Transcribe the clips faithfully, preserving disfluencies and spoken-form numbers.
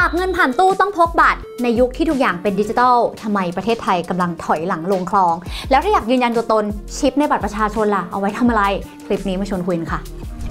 ากเงินผ่านตู้ต้องพกบัตรในยุคที่ทุกอย่างเป็นดิจิทัลทำไมประเทศไทยกำลังถอยหลังลงคลองแล้วถ้าอยากยืนยันตัวตนชิปในบัตรประชาชนล่ะเอาไว้ทำอะไรคลิปนี้มาชวนคุยค่ะ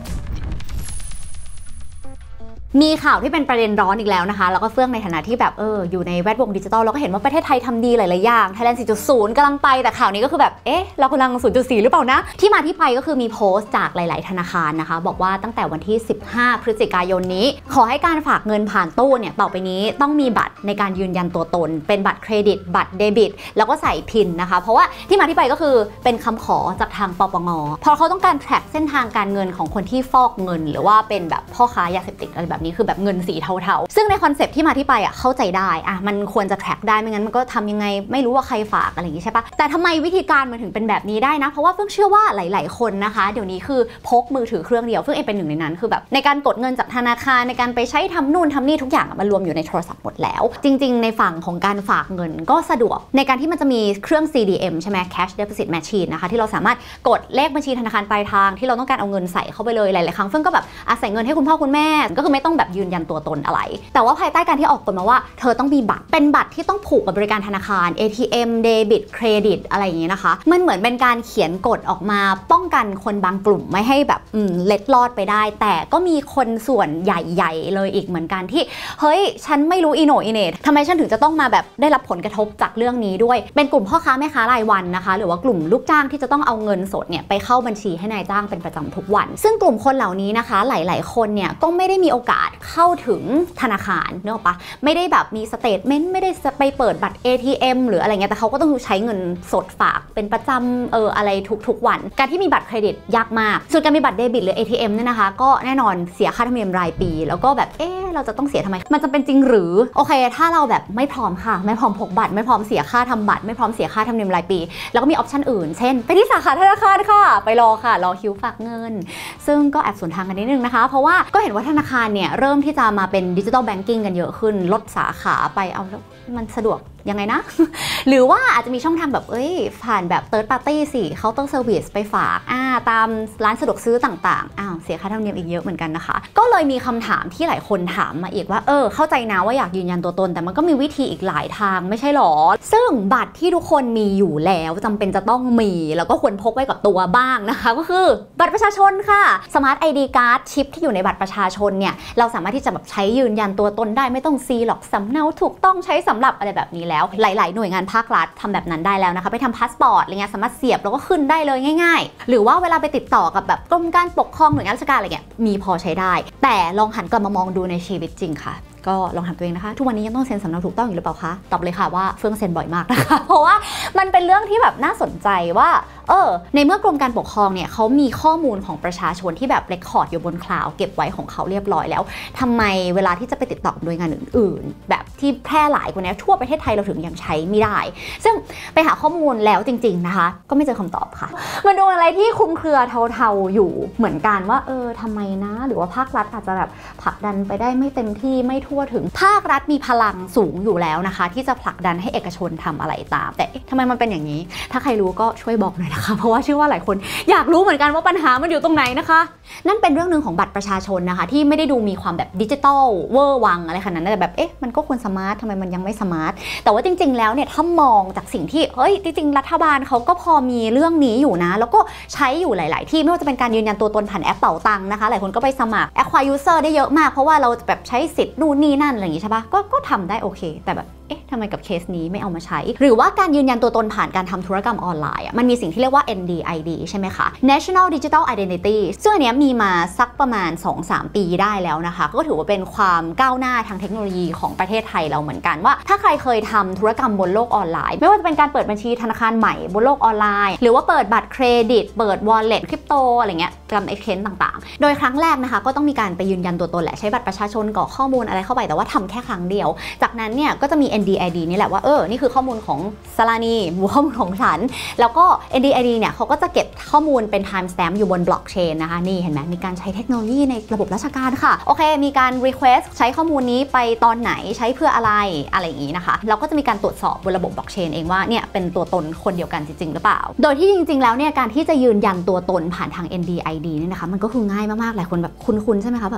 มีข่าวที่เป็นประเด็นร้อนอีกแล้วนะคะแล้วก็เฟื่องในฐานะที่แบบเอออยู่ในแวดวงดิจิทัลเราก็เห็นว่าประเทศไทยทำดีหลายๆอย่าง Thailand สี่จุดศูนย์ กำลังไปแต่ข่าวนี้ก็คือแบบเอ๊ะเรากำลัง ศูนย์จุดสี่ หรือเปล่านะที่มาที่ไปก็คือมีโพสต์จากหลายๆธนาคารนะคะบอกว่าตั้งแต่วันที่สิบห้าพฤศจิกายนนี้ขอให้การฝากเงินผ่านตู้เนี่ยต่อไปนี้ต้องมีบัตรในการยืนยันตัวตนเป็นบัตรเครดิตบัตรเดบิตแล้วก็ใส่พินนะคะเพราะว่าที่มาที่ไปก็คือเป็นคำขอจากทางปปงพอเขาต้องการ track เส้นทางการเงินของคนที่ฟอกเงินหรือว่าเป็นแบบพ่อค้ายาเสพติดอะไรแบบนี้คือแบบเงินสีเทาๆซึ่งในคอนเซปต์ที่มาที่ไปอ่ะเข้าใจได้อ่ะมันควรจะ track ได้ไม่งั้นมันก็ทำยังไงไม่รู้ว่าใครฝากอะไรอย่างนี้ใช่ปะแต่ทำไมวิธีการมันถึงเป็นแบบนี้ได้นะเพราะว่าเพิ่งเชื่อว่าหลายๆคนนะคะเดี๋ยวนี้คือพกมือถือเครื่องเดียวเพิ่งเองเป็นหนึ่งในนั้นคือแบบในการกดเงินจากธนาคารในการไปใช้ทำนู่นทำนี่ทุกอย่างมันรวมอยู่ในโทรศัพท์หมดแล้วจริงๆในฝั่งของการฝากเงินก็สะดวกในการที่มันจะมีเครื่อง ซี ดี เอ็ม ใช่ไหม Cash Deposit Machine นะคะที่เราสามารถกดเลขบัญชีธนาคารปลายทางที่เราต้องการเอาเงินใส่เข้าไปเลยหลายๆครั้งเพิ่งก็แบบอาศัยเงินให้คุณพ่อคุณแม่ก็คือไม่ต้องแบบยืนยันตัวตนอะไรแต่ว่าภายใต้การที่ออกกฎมาว่าเธอต้องมีบัตรเป็นบัตรที่ต้องผูกกับบริการธนาคาร เอ ที เอ็ม เดบิต เครดิตอะไรอย่างนี้นะคะมันเหมือนเป็นการเขียนกฎออกมาป้องกันคนบางกลุ่มไม่ให้แบบอืมเล็ดลอดไปได้แต่ก็มีคนส่วนใหญ่ๆเลยอีกเหมือนกันที่เฮ้ยฉันไม่รู้อีโหนอีเหน่ทำไมฉันถึงจะต้องมาแบบได้รับผลกระทบจากเรื่องนี้ด้วยเป็นกลุ่มพ่อค้าแม่ค้ารายวันนะคะหรือว่ากลุ่มลูกจ้างที่จะต้องเอาเงินสดเนี่ยไปเข้าบัญชีให้นายจ้างเป็นประจำทุกวันซึ่งกลุ่มคนเหล่านี้นะคะหลายๆคนเนี่ยก็ไม่ได้มีโอกาสเข้าถึงธนาคารเนอะปะไม่ได้แบบมีสเตทเมนต์ไม่ได้ไปเปิดบัตร เอ ที เอ็ม หรืออะไรเงี้ยแต่เขาก็ต้องใช้เงินสดฝากเป็นประจำเอออะไรทุกๆวันการที่มีบัตรเครดิตยากมากส่วนการมีบัตรเดบิตหรือ เอ ที เอ็ม เนี่ยนะคะก็แน่นอนเสียค่าธรรมเนียมรายปีแล้วก็แบบเออเราจะต้องเสียทำไมมันจะเป็นจริงหรือโอเคถ้าเราแบบไม่พร้อมค่ะไม่พร้อมพกบัตรไม่พร้อมเสียค่าทำบัตรไม่พร้อมเสียค่าธรรมเนียมรายปีแล้วก็มีออปชันอื่นเช่นไปที่สาขาธนาคารค่ะไปรอค่ะรอคิวฝากเงินซึ่งก็แอบสวนทางกันนิดนึงนะคะเพราะว่าก็เห็นว่าธนาคารเนี่ยเริ่มที่จะมาเป็นดิจิทัลแบงกิ้งกันเยอะขึ้นลดสาขาไปเอาแล้วมันสะดวกยังไงนะ หรือว่าอาจจะมีช่องทางแบบเอ้ยผ่านแบบ third party สิเคาน์เตอร์เซอร์วิสไปฝากอ่าตามร้านสะดวกซื้อต่างๆอ้าวเสียค่าธรรมเนียมอีกเยอะเหมือนกันนะคะก็เลยมีคำถามที่หลายคนถามมาอีกว่าเออเข้าใจนะว่าอยากยืนยันตัวตนแต่มันก็มีวิธีอีกหลายทางไม่ใช่หรอซึ่งบัตรที่ทุกคนมีอยู่แล้วจำเป็นจะต้องมีแล้วก็ควรพกไว้กับตัวบ้างนะคะก็คือบัตรประชาชนค่ะ Smart ไอ ดี Card ชิปที่อยู่ในบัตรประชาชนเนี่ยเราสามารถที่จะแบบใช้ยืนยันตัวตนได้ไม่ต้องซีหรอกสำเนาถูกต้องใช้สำหรับอะไรแบบนี้แล้วหลายๆหน่วยงานภาครัฐทำแบบนั้นได้แล้วนะคะไปทำพาสปอร์ตอะไรเงี้ยสามารถเสียบแล้วก็ขึ้นได้เลยง่ายๆหรือว่าเวลาไปติดต่อกับแบบกรมการปกครองหน่วยงานราชการอะไรเงี้ยมีพอใช้ได้แต่ลองหันกลับมามองดูในชีวิตจริงค่ะก็ลองถามตัวเองนะคะทุกวันนี้ยังต้องเซ็นสำเนาถูกต้องอยู่หรือเปล่าคะตอบเลยค่ะว่าเฟื่องเซ็นบ่อยมากนะคะเพราะว่ามันเป็นเรื่องที่แบบน่าสนใจว่าเออในเมื่อกรมการปกครองเนี่ยเขามีข้อมูลของประชาชนที่แบบเรคคอร์ดอยู่บนคลาวด์เก็บไว้ของเขาเรียบร้อยแล้วทำไมเวลาที่จะไปติดต่อกับหน่วยงานอื่นๆแบบที่แพร่หลายกว่านี้ทั่วประเทศไทยเราถึงยังใช้ไม่ได้ซึ่งไปหาข้อมูลแล้วจริงๆนะคะก็ไม่เจอคำตอบค่ะมันดูอะไรที่คลุมเครือเทาๆอยู่เหมือนกันว่าเออทำไมนะหรือว่าภาครัฐอาจจะแบบผลักดันไปได้ไม่เต็มที่ไม่ทั่วถึงภาครัฐมีพลังสูงอยู่แล้วนะคะที่จะผลักดันให้เอกชนทำอะไรตามแต่ทำไมมันเป็นอย่างนี้ถ้าใครรู้ก็ช่วยบอกหน่อยนะคะเพราะว่าเชื่อว่าหลายคนอยากรู้เหมือนกันว่าปัญหามันอยู่ตรงไหนนะคะนั่นเป็นเรื่องหนึ่งของบัตรประชาชนนะคะที่ไม่ได้ดูมีความแบบดิจิตอลเวอร์วังอะไรขนาดนั้นแต่แบบเอ๊ะมันก็ควรสมาร์ททำไมมันยังไม่สมาร์ทแต่ว่าจริงๆแล้วเนี่ยถ้ามองจากสิ่งที่เฮ้ยจริงๆรัฐบาลเขาก็พอมีเรื่องนี้อยู่นะแล้วก็ใช้อยู่หลายๆที่ไม่ว่าจะเป็นการยืนยันตัวตนผ่านแอปเป๋าตังค์นะคะหลายคนก็ไปสมัคร acquire user ได้เยอะมากเพราะว่าเราแบบใช้สิทธิ์นู่นนี่นั่นอะไรอย่างงี้ใช่ปะก็ก็ทำได้โอเคแต่แบบเอ๊ะทำไมกับเคสนี้ไม่เอามาใช้หรือว่าการยืนยันตัวตนผ่านการทำธุรกรรมออนไลน์มันมีสิ่งที่เรียกว่า เอ็น ดี ไอ ดี ใช่ไหมคะ National Digital Identity ซึ่งอันนี้มีมาสักประมาณ สองถึงสาม ปีได้แล้วนะคะก็ถือว่าเป็นความก้าวหน้าทางเทคโนโลยีของประเทศไทยเราเหมือนกันว่าถ้าใครเคยทำธุรกรรมบนโลกออนไลน์ไม่ว่าจะเป็นการเปิดบัญชีธนาคารใหม่บนโลกออนไลน์หรือว่าเปิดบัตรเครดิตเปิด wallet คริปโตอะไรเงี้ยทำ exchange ต่างๆโดยครั้งแรกนะคะก็ต้องมีการไปยืนยันตัวตนแหละใช้บัตรประชาชนกรอกข้อมูลอะไรเข้าไปแต่ว่าทำแค่ครั้งเดียวจากนั้นเนี่ยก็จะมี เอ็น ดี ไอ ดี นี่แหละว่าเออนี่คือข้อมูลของสลานีข้อมูลของฉันแล้วก็ เอ็น ดี ไอ ดี เนี่ยเขาก็จะเก็บข้อมูลเป็น time stamp อยู่บนบล็อกเชนนะคะนี่เห็นไหมมีการใช้เทคโนโลยีในระบบราชการค่ะโอเคมีการ request ใช้ข้อมูลนี้ไปตอนไหนใช้เพื่ออะไรอะไรอย่างนี้นะคะเราก็จะมีการตรวจสอบบนระบบบล็อกเชนเองว่าเนี่ยเป็นตัวตนคนเดียวกันจริงๆหรือเปล่าโดยที่จริงๆแล้วเนี่ยการที่จะยืนยันตัวตนผ่านทาง เอ็น ดี ไอ ดี เนี่ยนะคะมันก็คือง่ายมากๆหลายคนแบบคุ้นๆใช่ไหมคะแบบ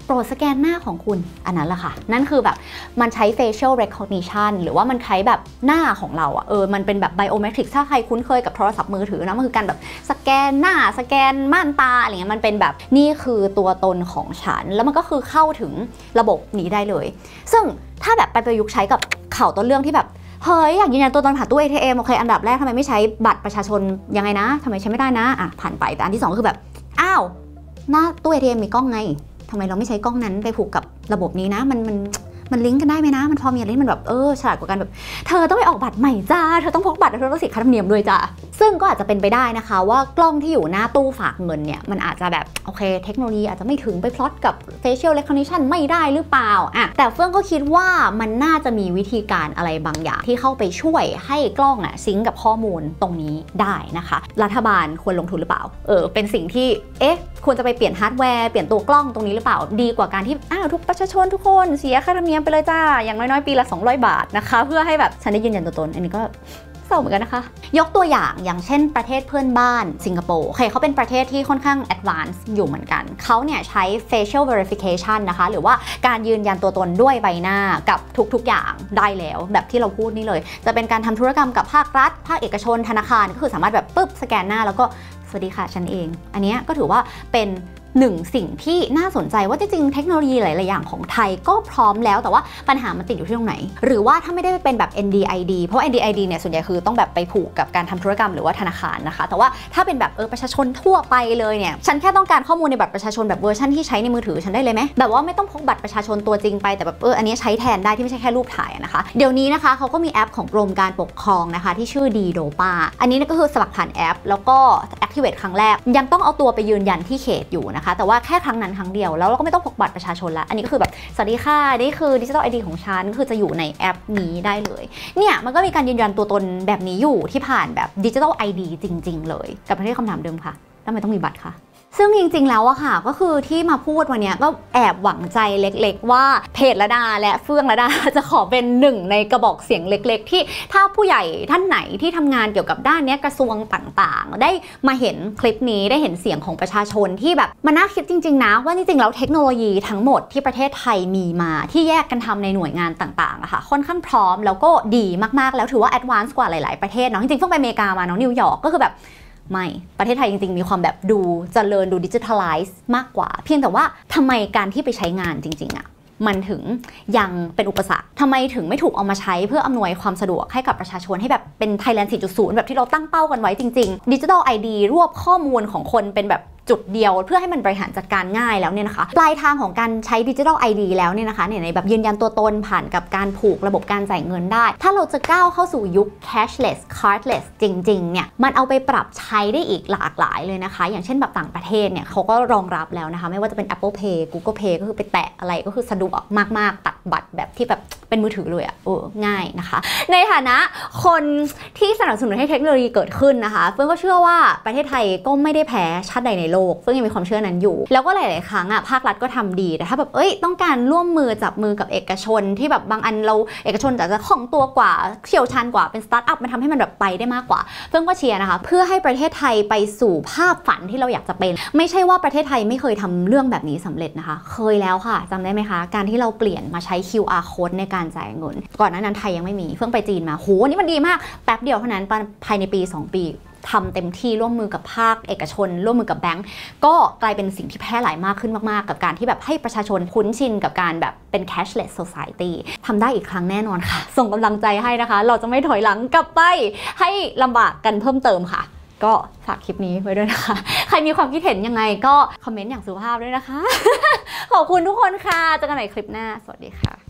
รดสแกนหน้าของคุณอันนั้นแหละค่ะนั่นคือแบบมันใช้ facial recognition หรือว่ามันใช้แบบหน้าของเราอะเออมันเป็นแบบ biometric ถ้าใครคุ้นเคยกับโทรศัพท์มือถือนะมันคือการแบบสแกนหน้าสแกนม่านตาอะไรเงี้ยมันเป็นแบบนี่คือตัวตนของฉันแล้วมันก็คือเข้าถึงระบบนี้ได้เลยซึ่งถ้าแบบไปประยุกต์ใช้กับข่าวต้นเรื่องที่แบบเฮ้ยอยากยืนยันตัวตนผ่านตู้ เอ ที เอ็ม โอเคอันดับแรกทำไมไม่ใช้บัตรประชาชนยังไงนะทำไมใช้ไม่ได้นะอ่ะผ่านไปแต่อันที่สองคือแบบอ้าวหน้าตู้ เอ ที เอ็ม มีกล้องไงทำไมเราไม่ใช้กล้องนั้นไปผูกกับระบบนี้นะมันมันมันลิงก์กันได้ไหมนะมันพอมีอะไรที่มันแบบเออฉลาดกว่ากันแบบเธอต้องไปออกบัตรใหม่จ้าเธอต้องพกบัตรเธอต้องเสียค่าธรรมเนียมด้วยจ้าซึ่งก็อาจจะเป็นไปได้นะคะว่ากล้องที่อยู่หน้าตู้ฝากเงินเนี่ยมันอาจจะแบบโอเคเทคโนโลยีอาจจะไม่ถึงไปพลอตกับ facial recognition ไม่ได้หรือเปล่าอ่ะแต่เฟื่องก็คิดว่ามันน่าจะมีวิธีการอะไรบางอย่างที่เข้าไปช่วยให้กล้องอ่ะซิงก์กับข้อมูลตรงนี้ได้นะคะรัฐบาลควรลงทุนหรือเปล่าเออเป็นสิ่งที่เอ๊ะควรจะไปเปลี่ยนฮาร์ดแวร์เปลี่ยนตัวกล้องตรงนี้หรือเปล่าดีกว่าการที่อ้าวทุกประชาชนทุกคนเสียค่าธรรมเนียมไปเลยจ้าอย่างน้อยๆปีละสองร้อยบาทนะคะเพื่อให้แบบฉันได้ยืนยันตัวตนอันนี้ก็เศร้าเหมือนกันนะคะยกตัวอย่างอย่างเช่นประเทศเพื่อนบ้านสิงคโปร์โอเคเขาเป็นประเทศที่ค่อนข้างแอดวานซ์อยู่เหมือนกันเขาเนี่ยใช้ facial verification นะคะหรือว่าการยืนยันตัวตนด้วยใบหน้ากับทุกๆอย่างได้แล้วแบบที่เราพูดนี่เลยจะเป็นการทำธุรกรรมกับภาครัฐภาคเอกชนธนาคารก็คือสามารถแบบปึ๊บสแกนหน้าแล้วก็สวัสดีค่ะฉันเองอันนี้ก็ถือว่าเป็นหนึ่งสิ่งที่น่าสนใจว่าจริงๆเทคโนโลยีหลายๆอย่างของไทยก็พร้อมแล้วแต่ว่าปัญหามันติดอยู่ที่ตรงไหนหรือว่าถ้าไม่ได้เป็นแบบ เอ็น ดี ไอ ดี เพราะ เอ็น ดี ไอ ดี เนี่ยส่วนใหญ่คือต้องแบบไปผูกกับการทำธุรกรรมหรือว่าธนาคารนะคะแต่ว่าถ้าเป็นแบบเออประชาชนทั่วไปเลยเนี่ยฉันแค่ต้องการข้อมูลในบัตรประชาชนแบบเวอร์ชันที่ใช้ในมือถือฉันได้เลยไหมแบบว่าไม่ต้องพกบัตรประชาชนตัวจริงไปแต่แบบเอออันนี้ใช้แทนได้ที่ไม่ใช่แค่รูปถ่ายนะคะเดี๋ยวนี้นะคะเขาก็มีแอปของกรมการปกครองนะคะที่ชื่อดีโดปาอันนี้ก็คือสมัครผ่านแอปแล้วก็ activate ครั้งแรกยังต้องเอาตัวไปยืนยันที่เขตอยู่นะคะแต่ว่าแค่ครั้งนั้นครั้งเดียวแล้วเราก็ไม่ต้องพกบัตรประชาชนละอันนี้ก็คือแบบสวัสดีค่ะนี่คือ Digital ไอ ดี ของฉันคือจะอยู่ในแอปนี้ได้เลยเนี่ยมันก็มีการยืนยันตัวตนแบบนี้อยู่ที่ผ่านแบบ Digital ไอ ดี จริงๆเลยกลับมาที่คำถามเดิมค่ะทำไมต้องมีบัตรคะซึ่งจริงๆแล้วอะค่ะก็คือที่มาพูดวันนี้ก็แอบหวังใจเล็กๆว่าเพจระดาและเฟื่องระดาจะขอเป็นหนึ่งในกระบอกเสียงเล็กๆที่ถ้าผู้ใหญ่ท่านไหนที่ทำงานเกี่ยวกับด้านนี้กระทรวงต่างๆได้มาเห็นคลิปนี้ได้เห็นเสียงของประชาชนที่แบบมันน่าคิดจริงๆนะว่าจริงๆแล้วเทคโนโลยีทั้งหมดที่ประเทศไทยมีมาที่แยกกันทำในหน่วยงานต่างๆอะค่ะค่อนข้างพร้อมแล้วก็ดีมากๆแล้วถือว่าแอดวานซ์กว่าหลายๆประเทศเนาะจริงๆเพิ่งไปอเมริกามาเนาะนิวยอร์กก็คือแบบไม่ประเทศไทยจริงๆมีความแบบดูเจริญดูดิจิทัลไลซ์มากกว่าเพียงแต่ว่าทำไมการที่ไปใช้งานจริงๆอะมันถึงยังเป็นอุปสรรคทำไมถึงไม่ถูกเอามาใช้เพื่ออำนวยความสะดวกให้กับประชาชนให้แบบเป็น Thailand สี่จุดศูนย์ แบบที่เราตั้งเป้ากันไว้จริงๆ Digital ไอ ดี รวบข้อมูลของคนเป็นแบบจุดเดียวเพื่อให้มันบริหารจัดการง่ายแล้วเนี่ยนะคะปลายทางของการใช้ Digital ไอ ดี แล้วเนี่ยนะคะเนี่ยในแบบยืนยันตัวตนผ่านกับการผูกระบบการจ่ายเงินได้ถ้าเราจะก้าวเข้าสู่ยุค cashless cardless จริงๆเนี่ยมันเอาไปปรับใช้ได้อีกหลากหลายเลยนะคะอย่างเช่นแบบต่างประเทศเนี่ยเขาก็รองรับแล้วนะคะไม่ว่าจะเป็น Apple Pay Google Pay ก็คือไปแตะอะไรก็คือสะดวกมากๆตัดบัตรแบบที่แบบเป็นมือถือเลยอะเออง่ายนะคะในฐานะคนที่สนับสนุนให้เทคโนโลยีเกิดขึ้นนะคะเฟื่องก็เชื่อว่าประเทศไทยก็ไม่ได้แพ้ชาติใดในโลกเฟื่องยังมีความเชื่อนั้นอยู่แล้วก็หลายๆครั้งอะภาครัฐก็ทำดีแต่ถ้าแบบเอ้ยต้องการร่วมมือจับมือกับเอกชนที่แบบบางอันเราเอกชนอาจจะคล่องตัวกว่าเชี่ยวชาญกว่าเป็นสตาร์ทอัพมันทำให้มันแบบไปได้มากกว่าเฟื่องก็เชียร์นะคะเพื่อให้ประเทศไทยไปสู่ภาพฝันที่เราอยากจะเป็นไม่ใช่ว่าประเทศไทยไม่เคยทำเรื่องแบบนี้สำเร็จนะคะเคยแล้วค่ะจำได้ไหมคะการที่เราเปลี่ยนมาใช้ คิว อาร์ code ในการจ่ายเงินก่อนหน้านั้นไทยยังไม่มีเฟื่องไปจีนมาโหนี่มันดีมากแป๊บเดียวเท่านั้นภายในปีสองปีทำเต็มที่ร่วมมือกับภาคเอกชนร่วมมือกับแบงก์ก็กลายเป็นสิ่งที่แพร่หลายมากขึ้นมากๆกับการที่แบบให้ประชาชนคุ้นชินกับการแบบเป็น cashless society ทำได้อีกครั้งแน่นอนค่ะส่งกำลังใจให้นะคะเราจะไม่ถอยหลังกลับไปให้ลำบากกันเพิ่มเติมค่ะก็ฝากคลิปนี้ไว้ด้วยนะคะใครมีความคิดเห็นยังไงก็คอมเมนต์อย่างสุภาพด้วยนะคะ ขอบคุณทุกคนค่ะเจอกันใหม่คลิปหน้าสวัสดีค่ะ